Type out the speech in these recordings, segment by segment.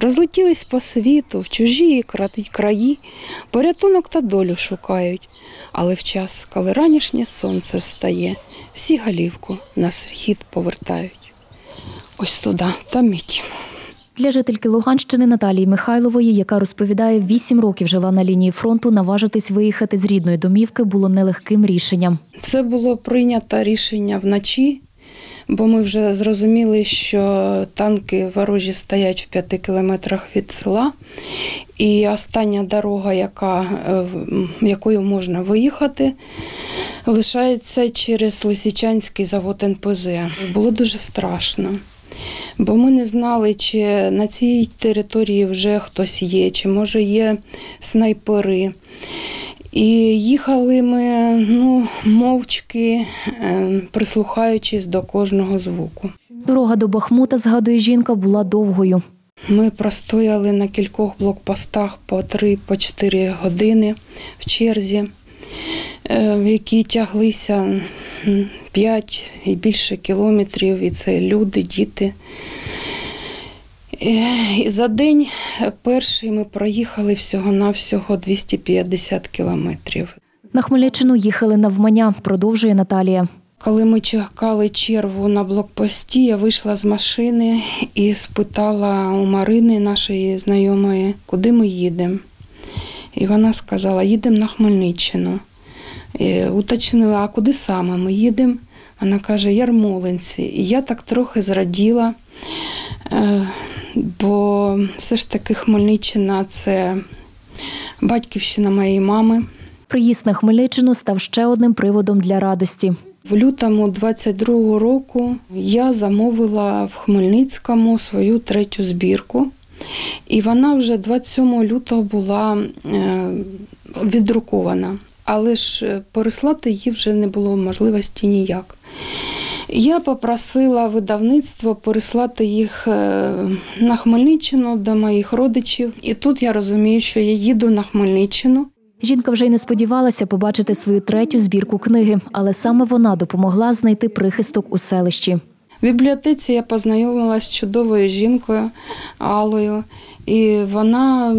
Розлетілись по світу, в чужі краї, порятунок та долю шукають. Але в час, коли ранішнє сонце встає, всі голівку на схід повертають. Ось туди, там мить. Для жительки Луганщини Наталії Михайлової, яка розповідає, 8 років жила на лінії фронту, наважитись виїхати з рідної домівки було нелегким рішенням. Це було прийнято рішення вночі, бо ми вже зрозуміли, що танки ворожі стоять в 5 кілометрах від села. І остання дорога, якою можна виїхати, лишається через Лисичанський завод НПЗ. Було дуже страшно, бо ми не знали, чи на цій території вже хтось є, чи може є снайпери. І їхали ми мовчки, прислухаючись до кожного звуку. Дорога до Бахмута, згадує жінка, була довгою. Ми простояли на кількох блокпостах по 3-4 години в черзі, в які тяглися 5 і більше кілометрів, і це люди, діти. І за день перший ми проїхали всього-навсього 250 кілометрів. На Хмельниччину їхали навмання, продовжує Наталія. Коли ми чекали чергу на блокпості, я вийшла з машини і спитала у Марини, нашої знайомої, куди ми їдемо. І вона сказала, їдемо на Хмельниччину. І уточнила, а куди саме ми їдемо? Вона каже, Ярмолинці. І я так трохи зраділа, бо все ж таки Хмельниччина – це батьківщина моєї мами. Приїзд на Хмельниччину став ще одним приводом для радості. В лютому 22-го року я замовила в Хмельницькому свою 3-ю збірку. І вона вже 27 лютого була віддрукована. Але ж переслати її вже не було можливості ніяк. Я попросила видавництво переслати їх на Хмельниччину до моїх родичів. І тут я розумію, що я їду на Хмельниччину. Жінка вже й не сподівалася побачити свою 3-ю збірку книги, але саме вона допомогла знайти прихисток у селищі. В бібліотеці я познайомилася з чудовою жінкою Аллою, і вона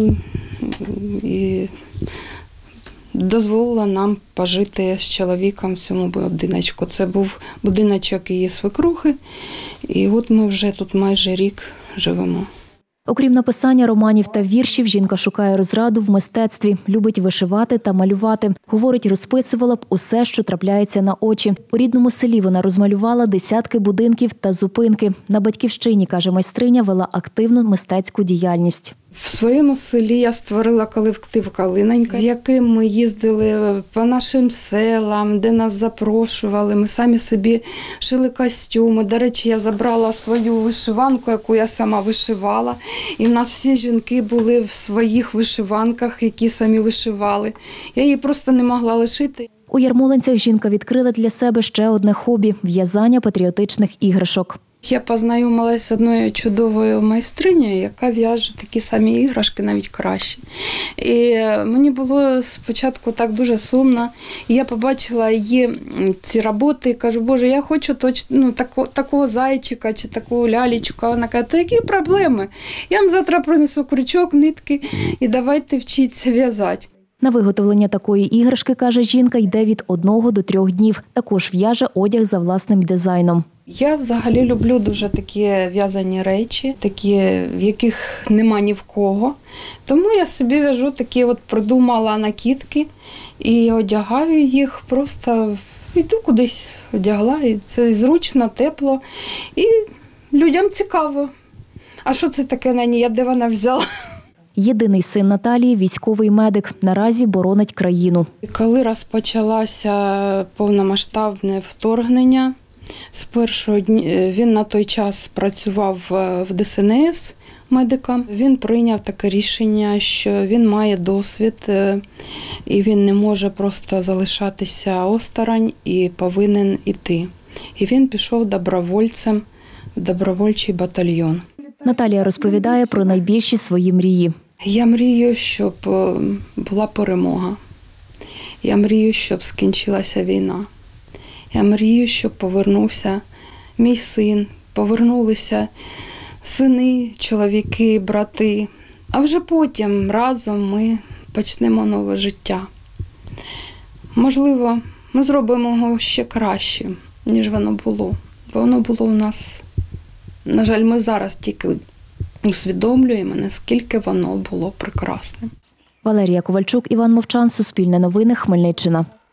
дозволила нам пожити з чоловіком в цьому будиночку. Це був будиночок її свекрухи, і от ми вже тут майже рік живемо. Окрім написання романів та віршів, жінка шукає розраду в мистецтві, любить вишивати та малювати. Говорить, розписувала б усе, що трапляється на очі. У рідному селі вона розмалювала десятки будинків та зупинки. На батьківщині, каже майстриня, вела активну мистецьку діяльність. В своєму селі я створила колектив «Калинонька», з яким ми їздили по нашим селам, де нас запрошували. Ми самі собі шили костюми. До речі, я забрала свою вишиванку, яку я сама вишивала. І в нас всі жінки були в своїх вишиванках, які самі вишивали. Я її просто не могла лишити. У Ярмолинцях жінка відкрила для себе ще одне хобі – в'язання патріотичних іграшок. Я познайомилася з одною чудовою майстринею, яка в'яже такі самі іграшки, навіть кращі. І мені було спочатку так дуже сумно. І я побачила її ці роботи і кажу, Боже, я хочу такого зайчика чи таку лялечку. Вона каже, то які проблеми? Я вам завтра принесу крючок, нитки і давайте вчитися в'язати. На виготовлення такої іграшки, каже жінка, йде від 1 до 3 днів. Також в'яже одяг за власним дизайном. Я взагалі люблю дуже такі в'язані речі, такі, в яких нема ні в кого. Тому я собі в'яжу такі, придумала накидки і одягаю їх, просто йду кудись, одягла, і це зручно, тепло, і людям цікаво. А що це таке на ній, де вона взяла? Єдиний син Наталії – військовий медик. Наразі боронить країну. Коли розпочалося повномасштабне вторгнення, з першого дня він на той час працював в ДСНС медиком. Він прийняв таке рішення, що він має досвід і він не може просто залишатися осторонь і повинен іти. І він пішов добровольцем в добровольчий батальйон. Наталія розповідає про найбільші свої мрії. Я мрію, щоб була перемога. Я мрію, щоб скінчилася війна. Я мрію, щоб повернувся мій син, повернулися сини, чоловіки, брати. А вже потім разом ми почнемо нове життя. Можливо, ми зробимо його ще кращим, ніж воно було. Бо воно було у нас, на жаль, ми зараз тільки усвідомлюємо, наскільки воно було прекрасним. Валерія Ковальчук, Іван Мовчан, Суспільне новини, Хмельниччина.